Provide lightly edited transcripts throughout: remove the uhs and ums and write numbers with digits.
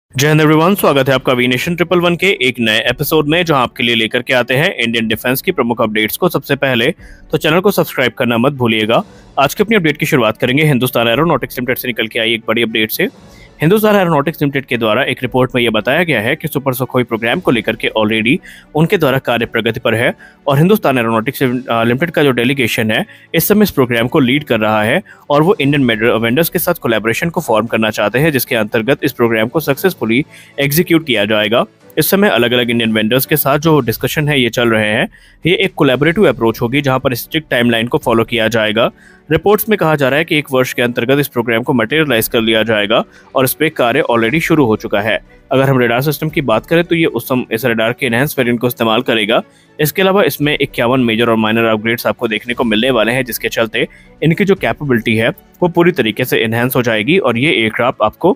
जय हिंद एवरीवन, स्वागत है आपका वी नेशन 111 के एक नए एपिसोड में, जहां आपके लिए लेकर के आते हैं इंडियन डिफेंस की प्रमुख अपडेट्स को सबसे पहले। तो चैनल को सब्सक्राइब करना मत भूलिएगा। आज की अपनी अपडेट की शुरुआत करेंगे हिंदुस्तान एरोनॉटिक्स लिमिटेड से निकल के आई एक बड़ी अपडेट से। हिंदुस्तान एरोनॉटिक्स लिमिटेड के द्वारा एक रिपोर्ट में यह बताया गया है कि सुपर सुखोई प्रोग्राम को लेकर के ऑलरेडी उनके द्वारा कार्य प्रगति पर है और हिंदुस्तान एरोनॉटिक्स लिमिटेड का जो डेलीगेशन है इस समय इस प्रोग्राम को लीड कर रहा है और वो इंडियन वेंडर्स के साथ कोलैबोरेशन को फॉर्म करना चाहते हैं, जिसके अंतर्गत इस प्रोग्राम को सक्सेसफुली एग्जीक्यूट किया जाएगा। इस समय अलग अलग इंडियन वेंडर्स के साथ जो डिस्कशन है ये चल रहे हैं। ये एक कोलैबोरेटिव अप्रोच होगी जहां पर स्ट्रिक्ट टाइमलाइन को फॉलो किया जाएगा। रिपोर्ट्स में कहा जा रहा है कि 1 वर्ष के अंतर्गत इस प्रोग्राम को मटेरियलाइज कर लिया जाएगा और इस पे कार्य ऑलरेडी शुरू हो चुका है। अगर हम रेडार सिस्टम की बात करें तो ये इस रेडार के एनहांस वेरिएंट को इस्तेमाल करेगा। इसके अलावा इसमें 51 मेजर और माइनर अपग्रेड्स आपको देखने को मिलने वाले हैं, जिसके चलते इनकी जो कैपेबिलिटी है वो पूरी तरीके से एनहांस हो जाएगी और ये एयरक्राफ्ट आपको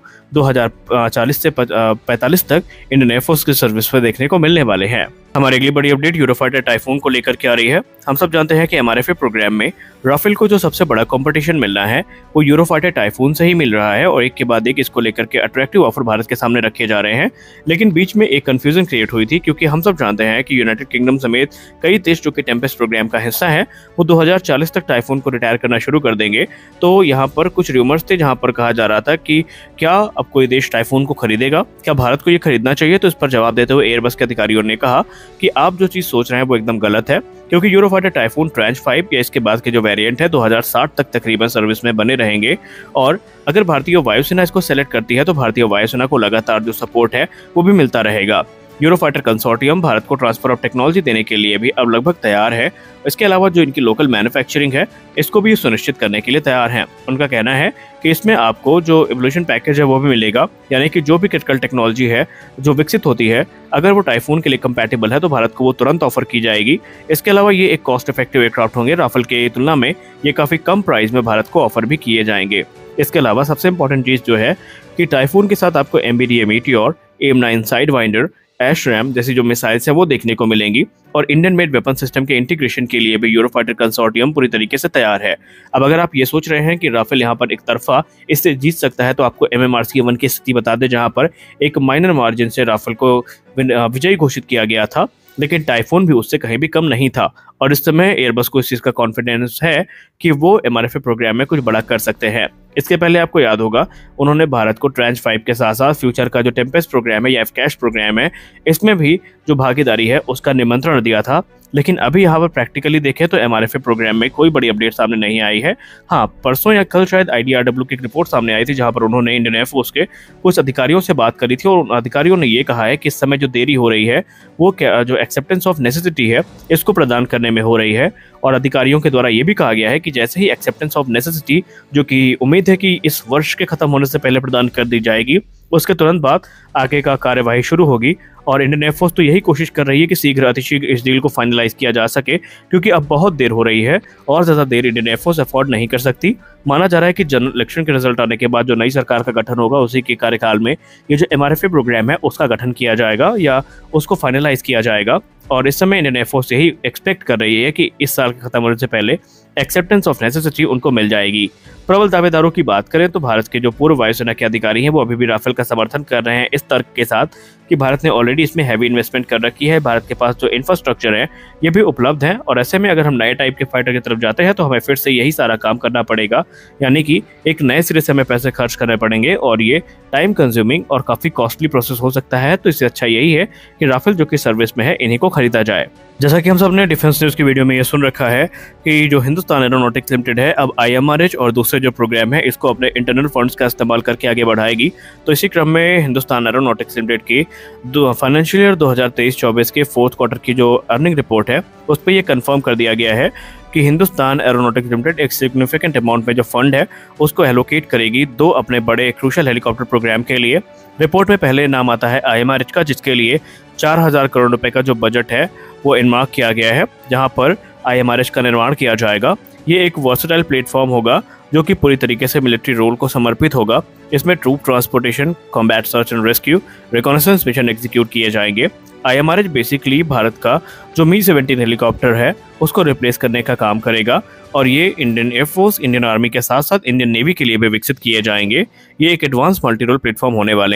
2040 से 45 तक इंडियन एयरफोर्स की सर्विस पर देखने को मिलने वाले हैं। हमारी अगली बड़ी अपडेट यूरोफाइटर टाइफून को लेकर के आ रही है। हम सब जानते हैं कि एमआरएफए प्रोग्राम में राफेल को जो सबसे बड़ा कंपटीशन मिलना है वो यूरोफाइटर टाइफून से ही मिल रहा है और एक के बाद एक इसको लेकर के अट्रैक्टिव ऑफर भारत के सामने रखे जा रहे हैं। लेकिन बीच में एक कंफ्यूजन क्रिएट हुई थी, क्योंकि हम सब जानते हैं कि यूनाइटेड किंगडम समेत कई देश जो कि टेम्पेस्ट प्रोग्राम का हिस्सा है वो 2040 तक टाइफून को रिटायर करना शुरू कर देंगे। तो यहाँ पर कुछ रूमर्स थे जहाँ पर कहा जा रहा था कि क्या अब कोई देश टाइफून को खरीदेगा, क्या भारत को ये खरीदना चाहिए। तो इस पर जवाब देते हुए एयरबस के अधिकारियों ने कहा कि आप जो चीज सोच रहे हैं वो एकदम गलत है, क्योंकि यूरोफाइटर टाइफून ट्रेंच 5 या इसके बाद के जो वेरिएंट है 2060 तक तकरीबन सर्विस में बने रहेंगे। और अगर भारतीय वायुसेना इसको सेलेक्ट करती है तो भारतीय वायुसेना को लगातार जो सपोर्ट है वो भी मिलता रहेगा। यूरोफाइटर कंसोर्टियम भारत को ट्रांसफर ऑफ टेक्नोलॉजी देने के लिए भी अब लगभग तैयार है। इसके अलावा जो इनकी लोकल मैन्युफैक्चरिंग है इसको भी सुनिश्चित करने के लिए तैयार हैं। उनका कहना है कि इसमें आपको जो एवोल्यूशन पैकेज है वो भी मिलेगा, यानी कि जो भी क्रिटिकल टेक्नोलॉजी है जो विकसित होती है अगर वो टाइफून के लिए कंपैटिबल है तो भारत को वो तुरंत ऑफर की जाएगी। इसके अलावा ये एक कॉस्ट इफेक्टिव एयरक्राफ्ट होंगे। राफेल के तुलना में ये काफी कम प्राइस में भारत को ऑफर भी किए जाएंगे। इसके अलावा सबसे इंपॉर्टेंट चीज जो है कि टाइफून के साथ आपको MBDA मीटियोर, AIM-9 साइडवाइंडर, एशरैम जैसी जो मिसाइल्स है वो देखने को मिलेंगी और इंडियन मेड वेपन सिस्टम के इंटीग्रेशन के लिए भी यूरोफाइटर कंसोर्टियम पूरी तरीके से तैयार है। अब अगर आप ये सोच रहे हैं कि राफेल यहाँ पर एक तरफा इससे जीत सकता है तो आपको MMRC-1 की स्थिति बता दें, जहाँ पर एक माइनर मार्जिन से राफेल को विजयी घोषित किया गया था, लेकिन टाइफून भी उससे कहीं भी कम नहीं था। और इस समय एयरबस को इस चीज़ का कॉन्फिडेंस है कि वो MRFA प्रोग्राम में कुछ बड़ा कर सकते हैं। इसके पहले आपको याद होगा उन्होंने भारत को ट्रेंच 5 के साथ साथ फ्यूचर का जो टेम्पेस्ट प्रोग्राम है या FCAS प्रोग्राम है इसमें भी जो भागीदारी है उसका निमंत्रण दिया था। लेकिन अभी यहाँ पर प्रैक्टिकली देखें तो MRFA प्रोग्राम में कोई बड़ी अपडेट सामने नहीं आई है। हाँ, परसों या कल शायद IDRW की एक रिपोर्ट सामने आई थी जहाँ पर उन्होंने इंडियन एयरफोर्स के कुछ अधिकारियों से बात करी थी और अधिकारियों ने ये कहा है कि इस समय जो देरी हो रही है वो जो एक्सेप्टेंस ऑफ नेसेसिटी है इसको प्रदान करने में हो रही है। और अधिकारियों के द्वारा ये भी कहा गया है कि जैसे ही एक्सेप्टेंस ऑफ नेसेसिटी, जो कि उम्मीद है कि इस वर्ष के खत्म होने से पहले प्रदान कर दी जाएगी, उसके तुरंत बाद आगे का कार्यवाही शुरू होगी। और इंडियन एयरफोर्स तो यही कोशिश कर रही है कि शीघ्र अतिशीघ्र इस डील को फाइनलाइज किया जा सके, क्योंकि अब बहुत देर हो रही है और ज़्यादा देर इंडियन एयरफोर्स अफोर्ड नहीं कर सकती। माना जा रहा है कि जनरल इलेक्शन के रिजल्ट आने के बाद जो नई सरकार का गठन होगा उसी के कार्यकाल में ये जो MRFA प्रोग्राम है उसका गठन किया जाएगा या उसको फाइनलाइज किया जाएगा। और इस समय इंडियन एयरफोर्स यही एक्सपेक्ट कर रही है कि इस साल के खत्म होने से पहले एक्सेप्टेंस ऑफ नेसेसिटी उनको मिल जाएगी। प्रबल दावेदारों की बात करें तो भारत के जो पूर्व वायुसेना के अधिकारी हैं वो अभी भी राफेल का समर्थन कर रहे हैं इस तर्क के साथ कि भारत ने ऑलरेडी इसमें हैवी इन्वेस्टमेंट कर रखी है, भारत के पास जो इंफ्रास्ट्रक्चर है ये भी उपलब्ध है और ऐसे में अगर हम नए टाइप के फाइटर की तरफ जाते हैं तो हमें फिर से यही सारा काम करना पड़ेगा, यानी कि एक नए सिरे से हमें पैसे खर्च करने पड़ेंगे और ये टाइम कंज्यूमिंग और काफ़ी कॉस्टली प्रोसेस हो सकता है। तो इससे अच्छा यही है कि राफेल जो कि सर्विस में है इन्हीं को खरीदा जाए। जैसा कि हम सब ने डिफेंस न्यूज़ की वीडियो में ये सुन रखा है कि जो हिंदुस्तान एरोनॉटिक्स लिमिटेड है अब IMRH और दूसरे जो प्रोग्राम है इसको अपने इंटरनल फंड्स का इस्तेमाल करके आगे बढ़ाएगी। तो इसी क्रम में हिंदुस्तान एरोनॉटिक्स लिमिटेड की फाइनेंशियल ईयर 2023-24 के 4th क्वार्टर की जो अर्निंग रिपोर्ट है उस पर यह कंफर्म कर दिया गया है कि हिंदुस्तान एरोनॉटिक्स लिमिटेड एक सिग्निफिकेंट अमाउंट में जो फंड है उसको एलोकेट करेगी 2 अपने बड़े क्रूशल हेलीकॉप्टर प्रोग्राम के लिए। रिपोर्ट में पहले नाम आता है IMRH का, जिसके लिए 4000 करोड़ रुपए का जो बजट है वो इनमार्क किया गया है, जहां पर IMRH का निर्माण किया जाएगा। ये एक वर्सेटाइल प्लेटफॉर्म होगा जो कि पूरी तरीके से मिलिट्री रोल को समर्पित होगा। इसमें troop transportation, combat search and rescue, reconnaissance mission execute किए जाएंगे। IMRH बेसिकली भारत का जो Mi-17 हेलीकॉप्टर है उसको रिप्लेस करने का काम करेगा और ये इंडियन एयरफोर्स, इंडियन आर्मी के साथ साथ इंडियन नेवी के लिए भी विकसित किए जाएंगे। ये एक एडवांस मल्टी रोल प्लेटफॉर्म होने वाले हैं।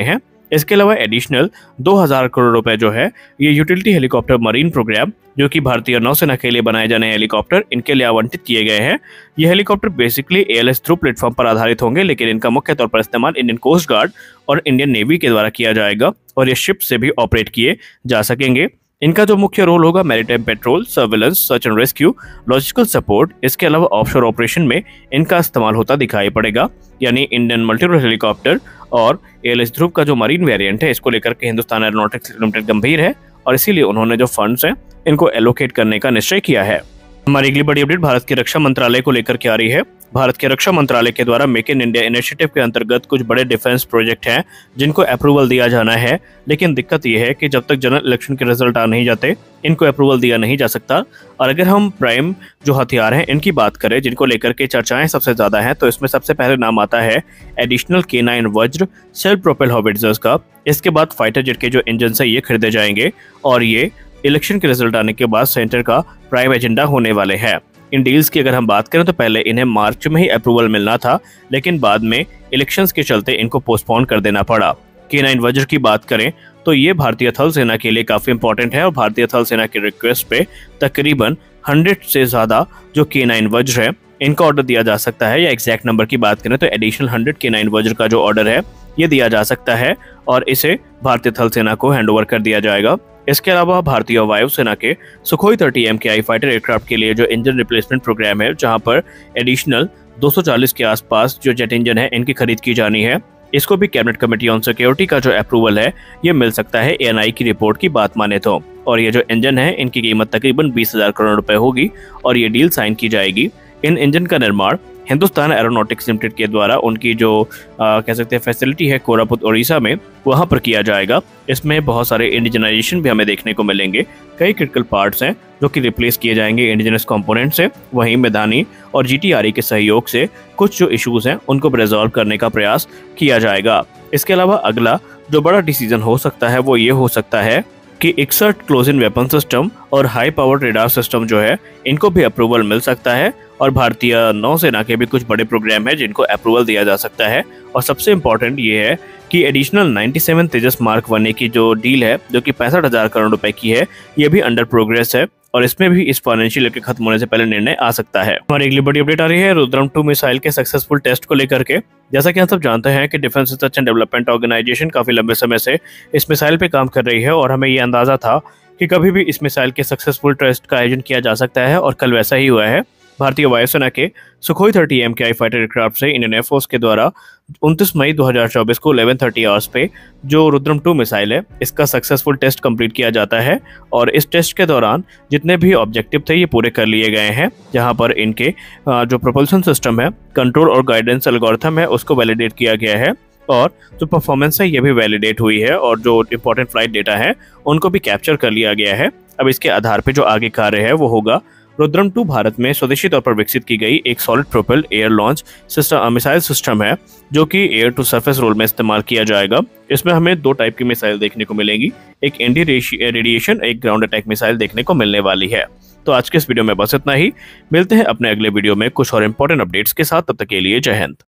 इसके अलावा एडिशनल 2000 करोड़ रुपए जो है ये यूटिलिटी हेलीकॉप्टर मरीन प्रोग्राम, जो कि भारतीय नौसेना के लिए बनाए जाने हेलीकॉप्टर, इनके लिए आवंटित किए गए हैं। ये helicopter basically ALS Dhruv platform पर आधारित होंगे, लेकिन इनका मुख्य तौर पर इस्तेमाल इंडियन कोस्ट गार्ड और इंडियन नेवी के द्वारा किया जाएगा और ये शिप से भी ऑपरेट किए जा सकेंगे। इनका जो मुख्य रोल होगा maritime patrol, surveillance, search and rescue, logistical support, इसके अलावा ऑफशोर ऑपरेशन में इनका इस्तेमाल होता दिखाई पड़ेगा। यानी इंडियन मल्टी रोल हेलीकॉप्टर और ALS ध्रुव का जो मरीन वेरिएंट है, इसको लेकर के हिंदुस्तान एरोनॉटिक्स लिमिटेड गंभीर है और इसीलिए उन्होंने जो फंड्स हैं इनको एलोकेट करने का निश्चय किया है। हमारी अगली बड़ी अपडेट भारत के रक्षा मंत्रालय को लेकर के आ रही है। भारत के रक्षा मंत्रालय के द्वारा मेक इन इंडिया इनिशिएटिव के अंतर्गत कुछ बड़े डिफेंस प्रोजेक्ट हैं जिनको अप्रूवल दिया जाना है, लेकिन दिक्कत यह है कि जब तक जनरल इलेक्शन के रिजल्ट आ नहीं जाते इनको अप्रूवल दिया नहीं जा सकता। और अगर हम प्राइम जो हथियार हैं इनकी बात करें, जिनको लेकर के चर्चाएं सबसे ज्यादा हैं, तो इसमें सबसे पहले नाम आता है एडिशनल K9 वज्र सेल्फ प्रोपेल हॉविट्जर्स का। इसके बाद फाइटर जेट के जो इंजन है ये खरीदे जाएंगे और ये इलेक्शन के रिजल्ट आने के बाद सेंटर का प्राइम एजेंडा होने वाले हैं। इन डील्स की अगर हम बात करें तो पहले इन्हें मार्च में ही अप्रूवल मिलना था, लेकिन बाद में इलेक्शंस के चलते इनको पोस्टपोन कर देना पड़ा। K9 वज्र की बात करें तो ये भारतीय थल सेना के लिए काफी इंपॉर्टेंट है और भारतीय थल सेना की रिक्वेस्ट पे तकरीबन 100 से ज्यादा जो K9 वज्र है इनका ऑर्डर दिया जा सकता है। या एग्जैक्ट नंबर की बात करें तो एडिशनल 100 K9 वज्र का जो ऑर्डर है ये दिया जा सकता है और इसे भारतीय थल सेना को हैंडओवर कर दिया जाएगा। इसके अलावा भारतीय वायुसेना के सुखोई 30 MKI फाइटर एयरक्राफ्ट के लिए जो इंजन रिप्लेसमेंट प्रोग्राम है, जहां पर एडिशनल 240 के आसपास जो जेट इंजन है इनकी खरीद की जानी है, इसको भी कैबिनेट कमेटी ऑन सिक्योरिटी का जो अप्रूवल है ये मिल सकता है ANI की रिपोर्ट की बात माने तो। और ये जो इंजन है इनकी कीमत तकरीबन 20,000 करोड़ रुपए होगी और ये डील साइन की जाएगी। इन इंजन का निर्माण हिंदुस्तान एरोनॉटिक्स लिमिटेड के द्वारा उनकी जो कह सकते हैं फैसिलिटी है कोरापुट ओडिशा में, वहां पर किया जाएगा। इसमें बहुत सारे इंडिजनाइजेशन भी हमें देखने को मिलेंगे। कई क्रिटिकल पार्ट्स हैं जो कि रिप्लेस किए जाएंगे इंडिजिनस कंपोनेंट से। वहीं मैदानी और GTRE के सहयोग से कुछ जो इश्यूज हैं उनको रिजॉल्व करने का प्रयास किया जाएगा। इसके अलावा अगला जो बड़ा डिसीजन हो सकता है वो ये हो सकता है कि इक्सर्ट क्लोज इन वेपन सिस्टम और हाई पावर रेडार सिस्टम जो है इनको भी अप्रूवल मिल सकता है और भारतीय नौसेना के भी कुछ बड़े प्रोग्राम है जिनको अप्रूवल दिया जा सकता है। और सबसे इम्पोर्टेंट ये है कि एडिशनल 97 तेजस मार्क 1A की जो डील है जो कि 65,000 करोड़ रुपए की है, ये भी अंडर प्रोग्रेस है और इसमें भी इस फाइनेंशियल ईयर के खत्म होने से पहले निर्णय आ सकता है। हमारी अगली बड़ी अपडेट आ रही है रुद्रम 2 मिसाइल के सक्सेसफुल टेस्ट को लेकर के। जैसा कि हम सब जानते हैं कि defence research and development organisation काफी लंबे समय से इस मिसाइल पे काम कर रही है और हमें ये अंदाजा था कि कभी भी इस मिसाइल के सक्सेसफुल टेस्ट का आयोजन किया जा सकता है और कल वैसा ही हुआ है। भारतीय वायुसेना के सुखोई 30 MKI फाइटर एयरक्राफ्ट से इंडियन एयरफोर्स के द्वारा 29 मई 2024 को 11:30 आवर्स पे जो रुद्रम 2 मिसाइल है इसका सक्सेसफुल टेस्ट कंप्लीट किया जाता है और इस टेस्ट के दौरान जितने भी ऑब्जेक्टिव थे ये पूरे कर लिए गए हैं, जहां पर इनके जो प्रोपल्शन सिस्टम है, कंट्रोल और गाइडेंस एल्गोरिथम है उसको वैलिडेट किया गया है और जो परफॉर्मेंस है ये भी वैलिडेट हुई है और जो इंपॉर्टेंट फ्लाइट डेटा है उनको भी कैप्चर कर लिया गया है। अब इसके आधार पर जो आगे कार्य है वो होगा। रुद्रम 2 भारत में स्वदेशी तौर पर विकसित की गई एक solid propel air launch system missile system है जो कि एयर टू सरफेस रोल में इस्तेमाल किया जाएगा। इसमें हमें 2 टाइप की मिसाइल देखने को मिलेंगी, एक एंटी रेडिएशन, एक ग्राउंड अटैक मिसाइल देखने को मिलने वाली है। तो आज के इस वीडियो में बस इतना ही। मिलते हैं अपने अगले वीडियो में कुछ और इंपॉर्टेंट अपडेट्स के साथ। तब तक के लिए जय हिंद।